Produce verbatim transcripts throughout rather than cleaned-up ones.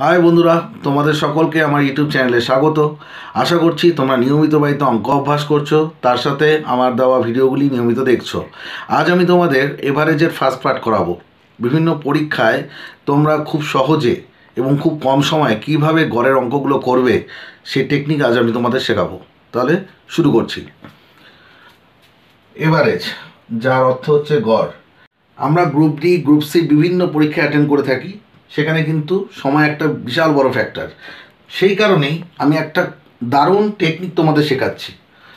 High বন্ধুরা, তোমাদের সকলকে আমার ইউটিউব চ্যানেলে স্বাগত। আশা করছি তোমরা নিয়মিত বাড়িতে অঙ্ক অভ্যাস করছো, তার সাথে আমার দেওয়া ভিডিওগুলি নিয়মিত দেখছো। আজ আমি তোমাদের এভারেজের ফার্স্ট পার্ট করাবো। বিভিন্ন পরীক্ষায় তোমরা খুব সহজে এবং খুব কম সময়ে কিভাবে গড়ের অঙ্কগুলো করবে সেই টেকনিক আজ আমি তোমাদের শেখাবো। তাহলে শুরু করছি। এভারেজ, যার অর্থ হচ্ছে গড়। আমরা গ্রুপ ডি, গ্রুপ সি বিভিন্ন পরীক্ষা অ্যাটেন্ড করে থাকি, সেখানে কিন্তু সময় একটা বিশাল বড় ফ্যাক্টর। সেই কারণেই আমি একটা দারুণ টেকনিক তোমাদের শেখাচ্ছি।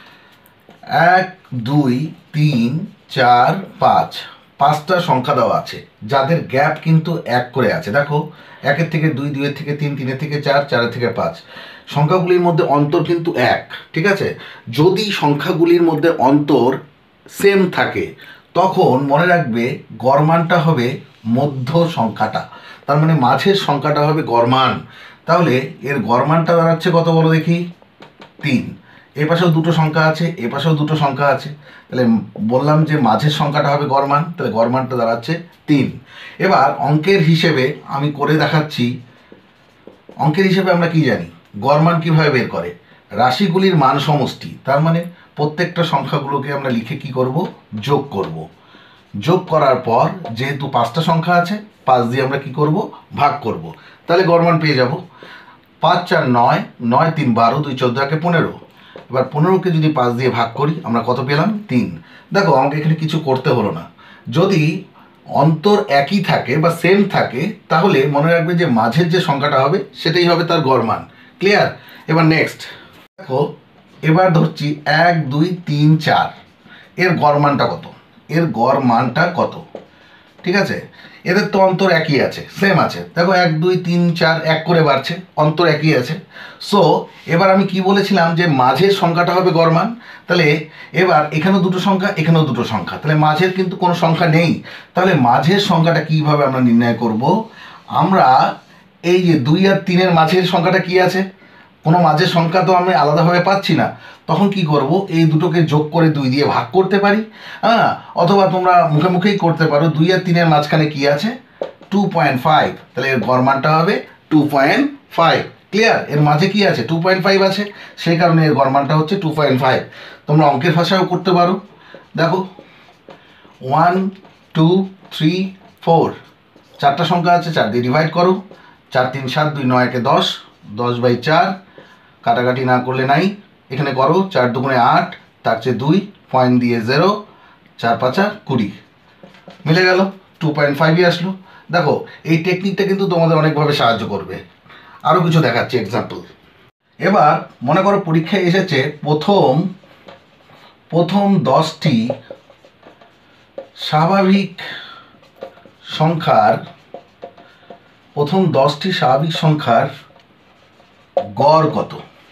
এক, দুই, তিন, চার, পাঁচ, পাঁচটা সংখ্যা দেওয়া আছে যাদের গ্যাপ কিন্তু এক করে আছে। দেখো, একের থেকে দুই, দুইয়ের থেকে তিন, তিনের থেকে চার, চারের থেকে পাঁচ। সংখ্যাগুলির মধ্যে অন্তর কিন্তু এক, ঠিক আছে? যদি সংখ্যাগুলির মধ্যে অন্তর সেম থাকে তখন মনে রাখবে গড়মানটা হবে মধ্য সংখ্যাটা, তার মানে মাঝের সংখ্যাটা হবে গড়মান। তাহলে এর গড়মানটা দাঁড়াচ্ছে কত বলো দেখি? তিন। এ পাশেও দুটো সংখ্যা আছে, এ পাশেও দুটো সংখ্যা আছে, তাহলে বললাম যে মাঝের সংখ্যাটা হবে গড়মান, তাহলে গড়মানটা দাঁড়াচ্ছে তিন। এবার অঙ্কের হিসেবে আমি করে দেখাচ্ছি। অঙ্কের হিসেবে আমরা কি জানি? গড়মান কিভাবে বের করে? রাশিগুলির মান সমষ্টি, তার মানে প্রত্যেকটা সংখ্যাগুলোকে আমরা লিখে কি করব? যোগ করব। যোগ করার পর যেহেতু পাঁচটা সংখ্যা আছে, পাঁচ দিয়ে আমরা কি করব? ভাগ করব। তাহলে গড়মান পেয়ে যাব। পাঁচ চার নয়, নয় তিন বারো, দুই চোদ্দো, একে পনেরো। এবার পনেরোকে যদি পাঁচ দিয়ে ভাগ করি আমরা কত পেলাম? তিন। দেখো, আমাকে এখানে কিছু করতে হলো না। যদি অন্তর একই থাকে বা সেম থাকে তাহলে মনে রাখবে যে মাঝের যে সংখ্যাটা হবে সেটাই হবে তার গড়মান। ক্লিয়ার? এবার নেক্সট দেখো, এবার ধরছি এক, দুই, তিন, চার, এর গড়মানটা কত? এর গড় মানটা কত? ঠিক আছে, এদের তো অন্তর একই আছে, সেম আছে। দেখো, এক, দুই, তিন, চার, এক করে বাড়ছে, অন্তর একই আছে। সো এবার আমি কি বলেছিলাম যে মাঝের সংখ্যাটা হবে গড়মান। তাহলে এবার এখানেও দুটো সংখ্যা, এখানেও দুটো সংখ্যা, তাহলে মাঝের কিন্তু কোনো সংখ্যা নেই। তাহলে মাঝের সংখ্যাটা কিভাবে আমরা নির্ণয় করব? আমরা এই যে দুই আর তিনের মাঝের সংখ্যাটা কি আছে? কোনো মাঝের সংখ্যা তো আমি আলাদাভাবে পাচ্ছি না। তখন কি করব? এই দুটোকে যোগ করে দুই দিয়ে ভাগ করতে পারি, হ্যাঁ, অথবা তোমরা মুখে মুখেই করতে পারো। দুই আর তিনের মাঝখানে কি আছে? Two point five. তাহলে এর গড়মানটা হবে টু পয়েন্ট ফাইভ। ক্লিয়ার? এর মাঝে কি আছে? টু পয়েন্ট ফাইভ আছে, সেই কারণে এর গড়মানটা হচ্ছে টু পয়েন্ট ফাইভ। তোমরা অঙ্কের ভাষায়ও করতে পারো। দেখো, ওয়ান, টু, থ্রি, ফোর, চারটা সংখ্যা আছে, চার দিয়ে ডিভাইড করো। চার তিন সাত, দুই নয় একে দশ, দশ বাই চার, কাটাকাটি না করলে নাই, এখানে করো। চার দুগুণে আট, তার চেয়ে দুই, পয়েন্ট দিয়ে জিরো, চার পাঁচা কুড়ি, মিলে গেল, টু পয়েন্ট ফাইভই আসলো। দেখো, এই টেকনিকটা কিন্তু তোমাদের অনেকভাবে সাহায্য করবে। আরও কিছু দেখাচ্ছি এক্সাম্পল। এবার মনে করো পরীক্ষায় এসেছে প্রথম প্রথম দশটি স্বাভাবিক সংখ্যার প্রথম দশটি স্বাভাবিক সংখ্যার গড় কত?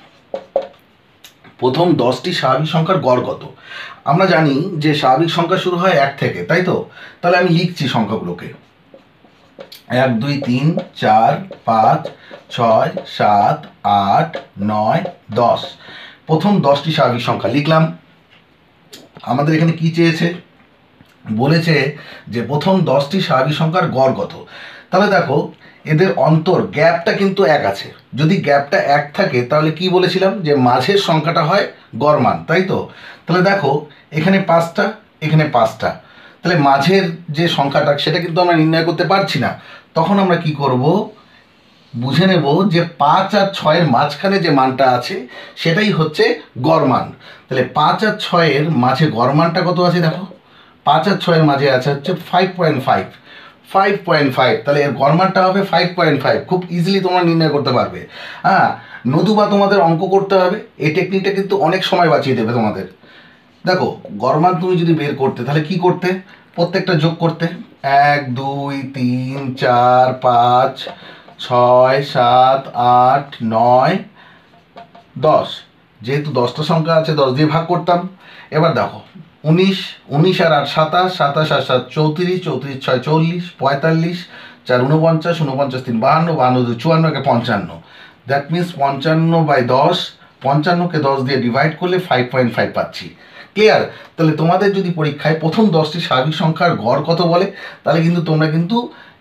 প্রথম দশটি স্বাভাবিক সংখ্যার গড় কত? আমরা জানি যে স্বাভাবিক সংখ্যা শুরু হয় এক থেকে, তাই তো? তাহলে আমি লিখছি সংখ্যাগুলোকে। এক, দুই, তিন, চার, পাঁচ, ছয়, সাত, আট, নয়, দশ। প্রথম দশটি স্বাভাবিক সংখ্যা লিখলাম। আমাদের এখানে কি চেয়েছে? বলেছে যে প্রথম দশটি স্বাভাবিক সংখ্যার গড় কত। তাহলে দেখো, এদের অন্তর গ্যাপটা কিন্তু এক আছে। যদি গ্যাপটা এক থাকে তাহলে কি বলেছিলাম? যে মাঝের সংখ্যাটা হয় গড়মান, তাই তো? তাহলে দেখো, এখানে পাঁচটা, এখানে পাঁচটা, তাহলে মাঝের যে সংখ্যাটা সেটা কিন্তু আমরা নির্ণয় করতে পারছি না। তখন আমরা কি করব? বুঝে নেব যে পাঁচ আর ছয়ের মাঝখানে যে মানটা আছে সেটাই হচ্ছে গড়মান। তাহলে পাঁচ আর ছয়ের মাঝে গড়মানটা কত আছে? দেখো, পাঁচ আর ছয়ের মাঝে আছে হচ্ছে five point five, five point five. তাহলে এর গড়মানটা হবে ফাইভ পয়েন্ট ফাইভ। খুব ইজিলি তোমরা নির্ণয় করতে পারবে। হ্যাঁ, নতুবা তোমাদের অঙ্ক করতে হবে। এই টেকনিকটা কিন্তু অনেক সময় বাঁচিয়ে দেবে তোমাদের। দেখো, গড়মান তুমি যদি বের করতে তাহলে কি করতে? প্রত্যেকটা যোগ করতে। এক, দুই, তিন, চার, পাঁচ, ছয়, সাত, আট, নয়, দশ। যেহেতু দশটা সংখ্যা আছে, দশ দিয়ে ভাগ করতাম। এবার দেখো, উনিশ, উনিশ আর আট সাতাশ, সাতাশ আর সাত চৌত্রিশ, চৌত্রিশ ছয় চল্লিশ, পঁয়তাল্লিশ, চার উনপঞ্চাশ, উনপঞ্চাশ তিন বাহান্ন, বাহান্ন দুই চুয়ান্ন, একে পঞ্চান্ন। দ্যাট মিনস পঞ্চান্ন বাই দশ, পঞ্চান্নকে দশ দিয়ে ডিভাইড করলে ফাইভ পয়েন্ট ফাইভ পাচ্ছি। ক্লিয়ার? তাহলে তোমাদের যদি পরীক্ষায় প্রথম দশটি স্বাভাবিক সংখ্যার গড় কত বলে তাহলে কিন্তু তোমরা কিন্তু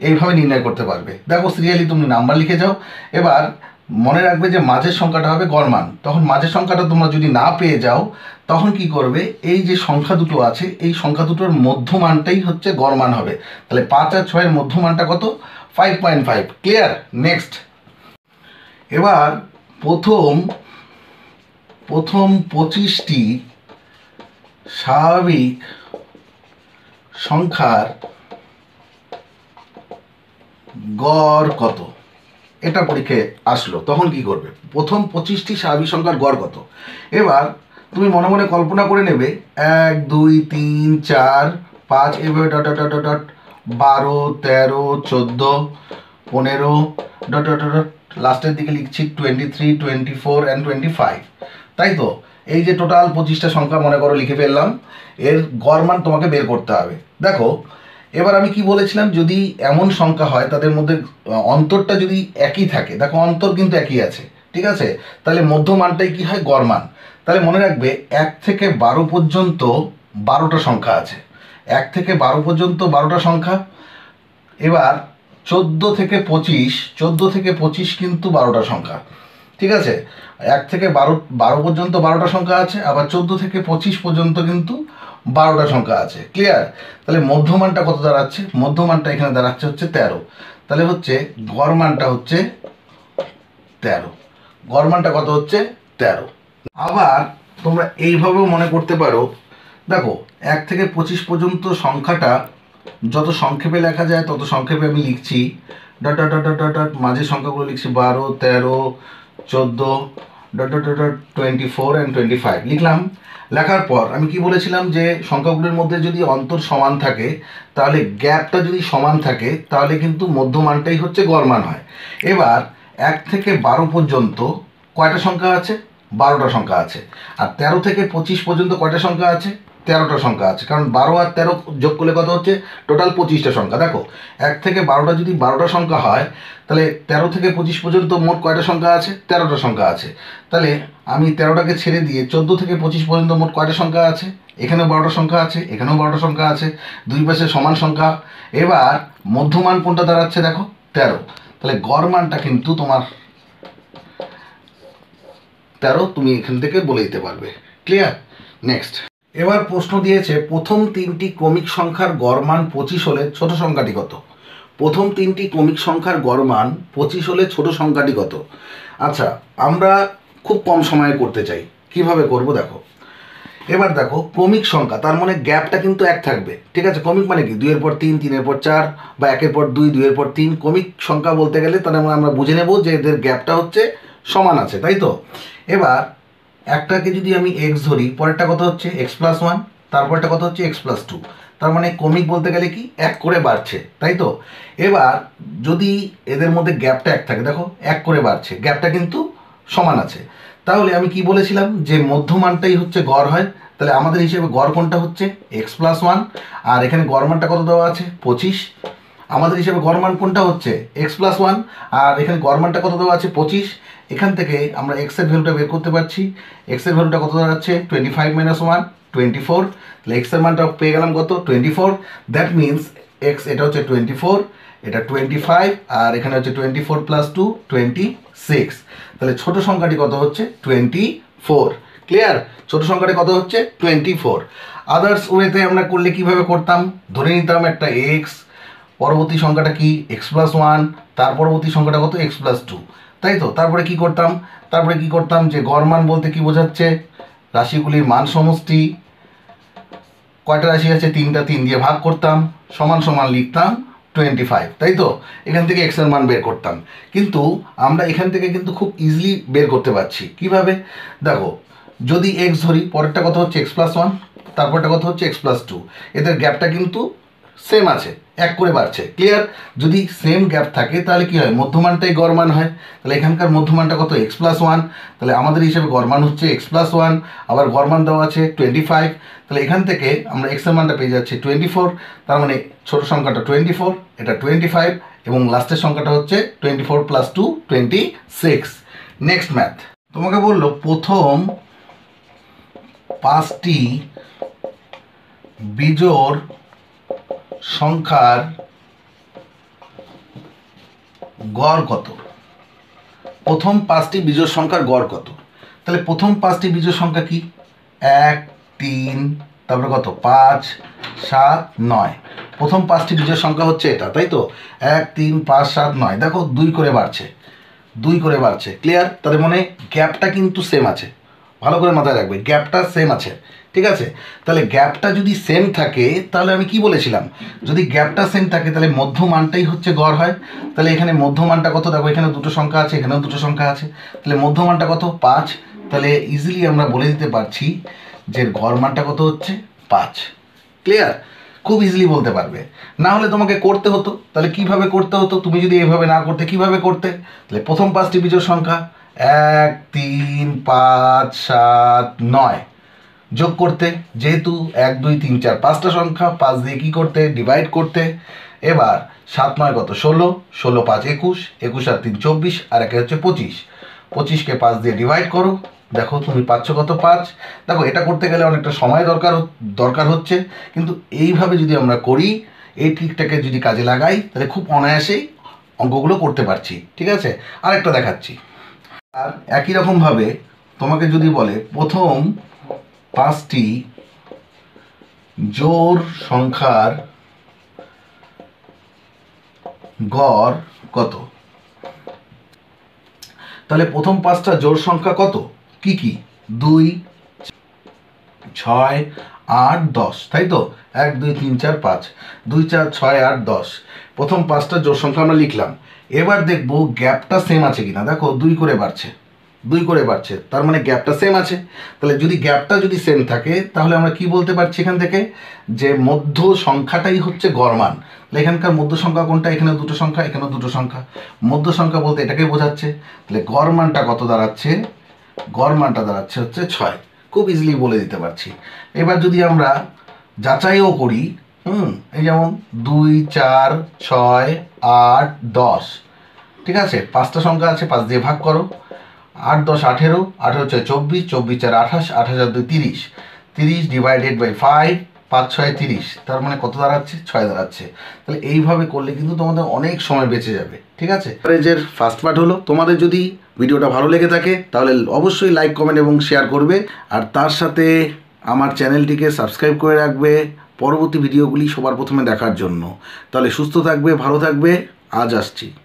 এইভাবে নির্ণয় করতে পারবে। দেখো সিরিয়ালি তুমি নাম্বার লিখে যাও। এবার মনে রাখবে যে মাঝের সংখ্যাটা হবে গড় মান। তখন মাঝের সংখ্যাটা তোমরা যদি না পেয়ে যাও তখন কি করবে, এই যে সংখ্যা দুটো আছে এই সংখ্যা দুটোর মধ্যমানটাই হচ্ছে গড় মান হবে। তাহলে পাঁচ আর ছয়ের মধ্যমানটা কত? Five point five. Clear? Next, এবার প্রথম প্রথম পঁচিশটি স্বাভাবিক সংখ্যার গড় কত, এটা পরীক্ষায় আসলো, তখন কি করবে? প্রথম পঁচিশটি স্বাভাবিক সংখ্যার গড় কত। এবার তুমি মনে মনে কল্পনা করে নেবে এক দুই তিন চার পাঁচ এভাবে ডট ডট ডট ডট বারো তেরো চোদ্দো পনেরো ডট ডট ডট লাস্টের দিকে লিখছি twenty three twenty four and twenty five. তাই তো এই যে টোটাল পঁচিশটা সংখ্যা মনে করো লিখে ফেললাম, এর গড় মান তোমাকে বের করতে হবে। দেখো এবার আমি কি বলেছিলাম, যদি এমন সংখ্যা হয় তাদের মধ্যে অন্তরটা যদি একই থাকে, দেখো অন্তর কিন্তু একই আছে, ঠিক আছে, তাহলে মধ্যমানটাই কি হয়? গড় মান। তাহলে মনে রাখবে এক থেকে বারো পর্যন্ত বারোটা সংখ্যা আছে, এক থেকে বারো পর্যন্ত বারোটা সংখ্যা। এবার চোদ্দো থেকে পঁচিশ চোদ্দো থেকে পঁচিশ কিন্তু বারোটা সংখ্যা, ঠিক আছে, এক থেকে বারো বারো পর্যন্ত বারোটা সংখ্যা আছে, আবার চোদ্দো থেকে পঁচিশ পর্যন্ত কিন্তু বারোটা সংখ্যা আছে। ক্লিয়ার? তাহলে মধ্যমানটা কত দাঁড়াচ্ছে? মধ্যমানটা এখানে দাঁড়াচ্ছে হচ্ছে তেরো। তাহলে হচ্ছে গড় মানটা হচ্ছে তেরো। গড় মানটা কত হচ্ছে? তেরো। আবার তোমরা এইভাবেও মনে করতে পারো, দেখো এক থেকে পঁচিশ পর্যন্ত সংখ্যাটা যত সংক্ষেপে লেখা যায় তত সংক্ষেপে আমি লিখছি, dot dot dot dot dot মাঝের সংখ্যাগুলো লিখছি বারো তেরো চোদ্দো dot dot dot dot twenty four and twenty five লিখলাম। লেখার পর আমি কি বলেছিলাম যে সংখ্যাগুলোর মধ্যে যদি অন্তর সমান থাকে, তাহলে গ্যাপটা যদি সমান থাকে তাহলে কিন্তু মধ্যমানটাই হচ্ছে গড় মান হয়। এবার এক থেকে বারো পর্যন্ত কয়টা সংখ্যা আছে? বারোটা সংখ্যা আছে। আর তেরো থেকে পঁচিশ পর্যন্ত কয়টা সংখ্যা আছে? তেরোটা সংখ্যা আছে। কারণ বারো আর তেরো যোগ করলে কত হচ্ছে? টোটাল পঁচিশটা সংখ্যা। দেখো এক থেকে বারোটা যদি বারোটা সংখ্যা হয়, তাহলে তেরো থেকে পঁচিশ পর্যন্ত মোট কয়টা সংখ্যা আছে? তেরোটা সংখ্যা আছে। তাহলে আমি তেরোটাকে ছেড়ে দিয়ে চোদ্দো থেকে পঁচিশ পর্যন্ত মোট কয়টা সংখ্যা আছে? এখানেও বারোটা সংখ্যা আছে, এখানেও বারোটা সংখ্যা আছে, দুই পাশে সমান সংখ্যা। এবার মধ্যমান কোনটা দাঁড়াচ্ছে? দেখো তেরো। তাহলে গড় মানটা কিন্তু তোমার তেরো, তুমি এখান থেকে বলে দিতে পারবে। ক্লিয়ার? নেক্সট, এবার প্রশ্ন দিয়েছে প্রথম তিনটি ক্রমিক সংখ্যার গড় মান পঁচিশ হলে ছোট সংখ্যাটি কত? প্রথম তিনটি ক্রমিক সংখ্যার গড় মান পঁচিশ হলে ছোট সংখ্যাটি কত? আচ্ছা, আমরা খুব কম সময়ে করতে চাই, কিভাবে করব দেখো। এবার দেখো ক্রমিক সংখ্যা, তার মানে গ্যাপটা কিন্তু এক থাকবে, ঠিক আছে। ক্রমিক মানে কি? দুইয়ের পর তিন, তিনের পর চার, বা একের পর দুই, দুইয়ের পর তিন। ক্রমিক সংখ্যা বলতে গেলে তার মানে আমরা বুঝে নেব যে এদের গ্যাপটা হচ্ছে সমান আছে, তাই তো। এবার একটাকে যদি আমি এক্স ধরি, পরেরটা কত হচ্ছে? এক্স প্লাস ওয়ান, তারপরটা কত হচ্ছে? X plus two. তার মানে ক্রমিক বলতে গেলে কি এক করে বাড়ছে, তাই তো। এবার যদি এদের মধ্যে গ্যাপটা এক থাকে, দেখো এক করে বাড়ছে, গ্যাপটা কিন্তু সমান আছে, তাহলে আমি কি বলেছিলাম যে মধ্যমানটাই হচ্ছে গড় হয়। তাহলে আমাদের হিসেবে গড় কোনটা হচ্ছে? X plus one. আর এখানে গড় মানটা কত দেওয়া আছে? পঁচিশ। আমাদের হিসেবে গড় মান কোনটা হচ্ছে? X plus one. আর এখানে গড় মানটা কত দেওয়া আছে? পঁচিশ। এখান থেকে আমরা এক্সের ভ্যালুটা বের করতে পারছি। এক্সের ভ্যালুটা কত দাঁড়াচ্ছে? Twenty five minus one, twenty four. তাহলে এক্সের মানটা পেয়ে গেলাম কত? Twenty four. That means X এটা হচ্ছে টোয়েন্টি ফোর, এটা টোয়েন্টি ফাইভ, আর এখানে হচ্ছে twenty four plus two, twenty six. তাহলে ছোট সংখ্যাটি কত হচ্ছে? Twenty four. ক্লিয়ার? ছোট সংখ্যাটি কত হচ্ছে? Twenty four. আদার্স ওয়েতে আমরা করলে কিভাবে করতাম? ধরে নিতাম একটা এক্স, পরবর্তী সংখ্যাটা কি? এক্স প্লাস ওয়ান, তার পরবর্তী সংখ্যাটা কত? এক্স প্লাস টু, তাই তো। তারপরে কি করতাম? তারপরে কি করতাম যে গড় মান বলতে কি বোঝাচ্ছে? রাশিগুলির মান সমষ্টি। কয়টা রাশি আছে? তিনটা, তিন দিয়ে ভাগ করতাম, সমান সমান লিখতাম টোয়েন্টি ফাইভ, তাই তো। এখান থেকে এক্সের মান বের করতাম। কিন্তু আমরা এখান থেকে কিন্তু খুব ইজিলি বের করতে পারছি। কিভাবে? দেখো যদি এক্স ধরি, পরেরটা কত হচ্ছে? এক্স প্লাস ওয়ান, তারপরটা কত হচ্ছে? X plus two. এদের গ্যাপটা কিন্তু সেম আছে, এক করে বাড়ছে। ক্লিয়ার? যদি সেম গ্যাপ থাকে তাহলে কি হয়? মধ্যমানটাই গড় মান হয়। তাহলে এখানকার মধ্যমানটা কত? X plus one. তাহলে আমাদের হিসেবে গড় মান হচ্ছে এক্স প্লাস ওয়ান, আবার গড় মান দেওয়া আছে টোয়েন্টি ফাইভ। তাহলে এখান থেকে আমরা এক্সের মানটা পেয়ে যাচ্ছি টোয়েন্টি ফোর। তার মানে ছোটো সংখ্যাটা টোয়েন্টি ফোর, এটা টোয়েন্টি ফাইভ, এবং লাস্টের সংখ্যাটা হচ্ছে twenty four plus two, twenty six. Next math, তোমাকে বললো প্রথম পাঁচটি বিজোড় সংখ্যার গড় কত, প্রথম পাঁচটি বিজোড় সংখ্যার গড় কত। তাহলে প্রথম পাঁচটি বিজোড় সংখ্যা কি, এক, তিন, তারপরে কত, পাঁচ, সাত, নয়। প্রথম পাঁচটি বিজোড় সংখ্যা হচ্ছে এটা, তাই তো, এক, তিন, পাঁচ, সাত, নয়। দেখো দুই করে বাড়ছে, দুই করে বাড়ছে, ক্লিয়ার। তার মানে গ্যাপটা কিন্তু সেম আছে, ভালো করে মাথায় রাখবে, গ্যাপটা সেম আছে, ঠিক আছে। তাহলে গ্যাপটা যদি সেম থাকে তাহলে আমি কি বলেছিলাম, যদি গ্যাপটা সেম থাকে তাহলে মধ্যমানটাই হচ্ছে গড় হয়। তাহলে এখানে মধ্যমানটা কত, দেখো এখানে দুটো সংখ্যা আছে, এখানেও দুটো সংখ্যা আছে, তাহলে মধ্যমানটা কত, পাঁচ। তাহলে ইজিলি আমরা বলে দিতে পারছি যে গড় মানটা কত হচ্ছে, পাঁচ। ক্লিয়ার, খুব ইজিলি বলতে পারবে। না হলে তোমাকে করতে হতো, তাহলে কিভাবে করতে হতো, তুমি যদি এভাবে না করতে কিভাবে করতে, তাহলে প্রথম পাঁচটি বিজোড় সংখ্যা এক, তিন, পাঁচ, সাত, নয় যোগ করতে, যেহেতু এক, দুই, তিন, চার পাঁচটা সংখ্যা, পাঁচ দিয়ে কী করতে, ডিভাইড করতে। এবার সাত নয় কত, ষোলো, ষোলো পাঁচ একুশ, একুশ আর তিন চব্বিশ, আর একে হচ্ছে পঁচিশ, পঁচিশকে পাঁচ দিয়ে ডিভাইড করো, দেখো তুমি পাচ্ছ কত, পাঁচ। দেখো এটা করতে গেলে অনেকটা সময় দরকার দরকার হচ্ছে, কিন্তু এইভাবে যদি আমরা করি, এই ট্রিকটাকে যদি কাজে লাগাই, তাহলে খুব অনায়াসেই অঙ্কগুলো করতে পারছি, ঠিক আছে। আরেকটা দেখাচ্ছি। আর একই রকমভাবে তোমাকে যদি বলে প্রথম পাঁচটি জোড় সংখ্যার গড় কত, তাহলে প্রথম পাঁচটা জোড় সংখ্যা কত, কি কি, দুই, ছয়, আট, দশ, তাই তো, এক, দুই, তিন, চার, পাঁচ, দুই, চার, ছয়, আট, দশ। প্রথম পাঁচটা জোড় সংখ্যা আমরা লিখলাম। এবার দেখবো গ্যাপটা সেম আছে কিনা, দেখো দুই করে বাড়ছে, দুই করে বাড়ছে, তার মানে গ্যাপটা সেম আছে। তাহলে যদি গ্যাপটা যদি সেম থাকে তাহলে আমরা কি বলতে পারছি এখান থেকে, যে মধ্য সংখ্যাটাই হচ্ছে গড় মান। তাহলে এখানকার মধ্য সংখ্যা কোনটা, এখানে দুটো সংখ্যা, এখানেও দুটো সংখ্যা, মধ্য সংখ্যা বলতে এটাকে বোঝাচ্ছে। তাহলে গড় মানটা কত দাঁড়াচ্ছে, গড় মানটা দাঁড়াচ্ছে হচ্ছে ছয়। খুব ইজিলি বলে দিতে পারছি। এবার যদি আমরা যাচাইও করি, হুম এই যেমন দুই, চার, ছয়, আট, দশ, ঠিক আছে, পাঁচটা সংখ্যা আছে, পাঁচ দিয়ে ভাগ করো, আট দশ আঠেরো, আঠেরো ছয় চব্বিশ, চব্বিশ চার আঠাশ, আঠাশ আর দুই তিরিশ, তিরিশ ডিভাইডেড বাই ফাইভ, পাঁচ ছয় তিরিশ, তার মানে কত দাঁড়াচ্ছে, ছয় দাঁড়াচ্ছে। তাহলে এইভাবে করলে কিন্তু তোমাদের অনেক সময় বেঁচে যাবে, ঠিক আছে। এর ফার্স্ট পার্ট হলো, তোমাদের যদি ভিডিওটা ভালো লেগে থাকে তাহলে অবশ্যই লাইক, কমেন্ট এবং শেয়ার করবে, আর তার সাথে আমার চ্যানেলটিকে সাবস্ক্রাইব করে রাখবে পরবর্তী ভিডিওগুলি সবার প্রথমে দেখার জন্য। তাহলে সুস্থ থাকবে, ভালো থাকবে, আজ আসছি।